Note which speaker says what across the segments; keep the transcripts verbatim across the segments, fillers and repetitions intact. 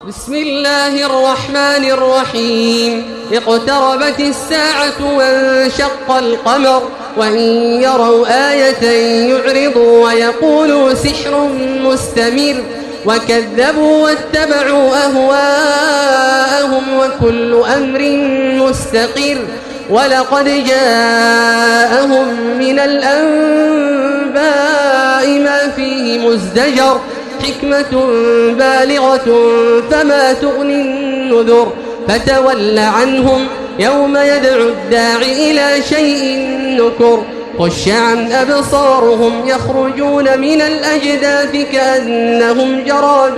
Speaker 1: بسم الله الرحمن الرحيم. اقتربت الساعة وانشق القمر وإن يروا آية يعرضوا ويقولوا سحر مستمر وكذبوا واتبعوا أهواءهم وكل أمر مستقر ولقد جاءهم من الأنباء ما فيه مزدجر حكمة بالغة فما تغني النذر فتول عنهم يوم يدعو الداعي إلى شيء نكر خش عن أبصارهم يخرجون من الأجداث كأنهم جراد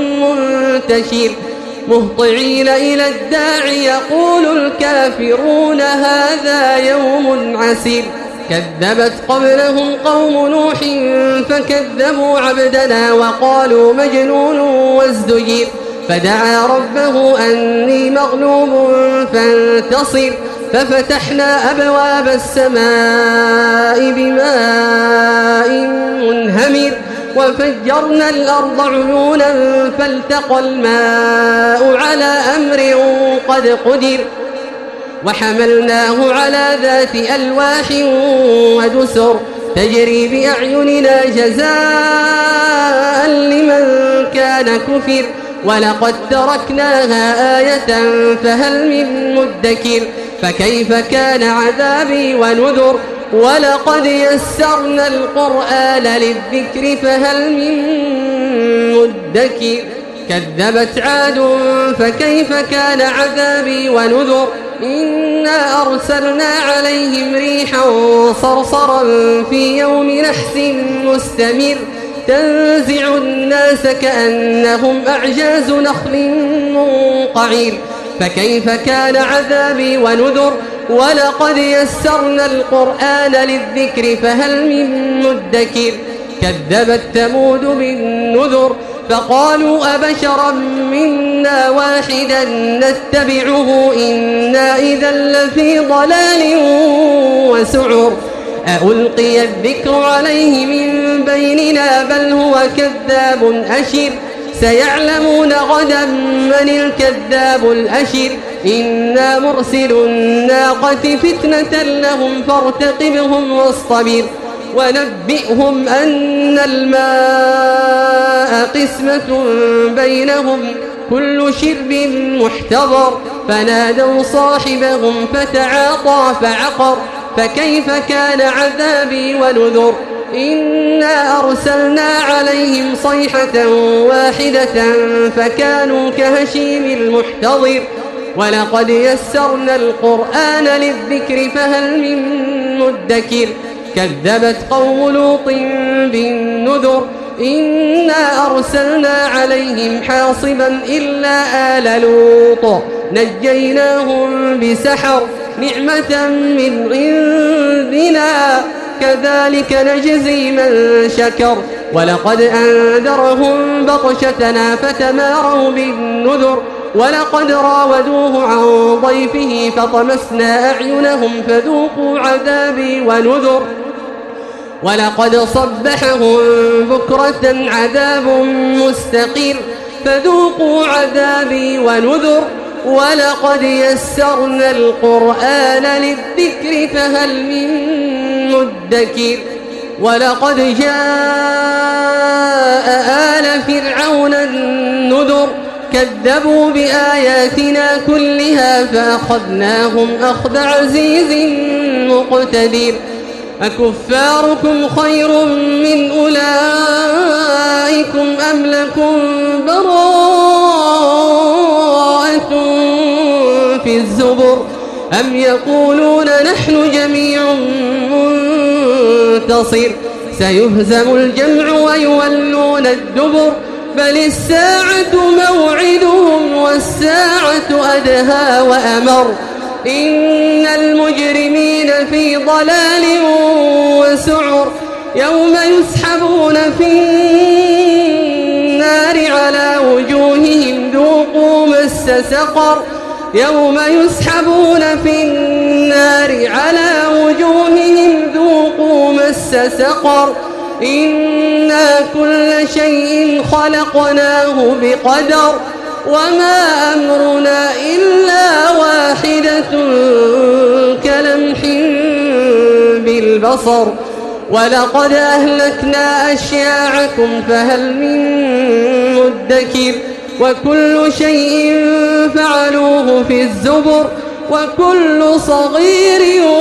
Speaker 1: منتشر مهطعين إلى الداعي يقول الكافرون هذا يوم عسير كذبت قبلهم قوم نوح فكذبوا عبدنا وقالوا مجنون وازدجر فدعا ربه أني مغلوب فانتصر ففتحنا أبواب السماء بماء منهمر وفجرنا الأرض عيونا فالتقى الماء على أمر قد قدر وحملناه على ذات ألواح ودسر تجري بأعيننا جزاء لمن كان كفر ولقد تركناها آية فهل من مدكر فكيف كان عذابي ونذر ولقد يسرنا القرآن للذكر فهل من مدكر كذبت عاد فكيف كان عذابي ونذر إنا أرسلنا عليهم ريحا صرصرا في يوم نحس مستمر تنزع الناس كأنهم أعجاز نخل منقعر فكيف كان عذابي ونذر ولقد يسرنا القرآن للذكر فهل من مدكر كذبت ثمود بالنذر فقالوا أبشرا منا واحدا نتبعه إنا إذا لفي ضلال وسعر ألقي الذكر عليه من بيننا بل هو كذاب أشر سيعلمون غدا من الكذاب الأشر إنا مرسل الناقة فتنة لهم فارتقبهم واصطبر ونبئهم أن الماء قسمة بينهم كل شرب محتضر فنادوا صاحبهم فتعاطى فعقر فكيف كان عذابي ونذر إنا أرسلنا عليهم صيحة واحدة فكانوا كهشيم المحتضر ولقد يسرنا القرآن للذكر فهل من مدكر كذبت قوم لوط بالنذر إنا أرسلنا عليهم حاصبا إلا آل لوط نجيناهم بسحر نعمة من عندنا كذلك نجزي من شكر ولقد أنذرهم بطشتنا فتماروا بالنذر ولقد راودوه عن ضيفه فطمسنا أعينهم فذوقوا عذابي ونذر ولقد صبحهم بكرة عذاب مستقر فذوقوا عذابي ونذر ولقد يسرنا القرآن للذكر فهل من مدكر ولقد جاء آل فرعون النذر كذبوا بآياتنا كلها فأخذناهم أخذ عزيز مقتدر أكفاركم خير من أولئكم أم لكم براءة في الزبر أم يقولون نحن جميع منتصر سيهزم الجمع ويولون الدبر بل الساعة موعدهم والساعة أدهى وأمر إن المجرمين في ضلال وسعر يوم يسحبون في النار على وجوههم ذوقوا مس سقر يوم يسحبون في النار على وجوههم ذوقوا مس سقر إنا كل شيء خلقناه بقدر وما أمرنا إلا واحدة كلمح بالبصر ولقد أهلكنا أشياعكم فهل من مدكر وكل شيء فعلوه في الزبر وكل صغير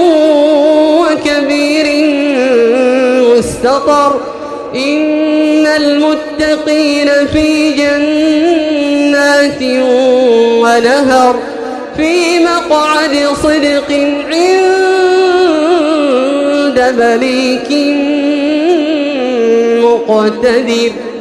Speaker 1: وكبير مستطر إن المتقين في جنات ونهر في مقعد صدق عند مليك مقتدر.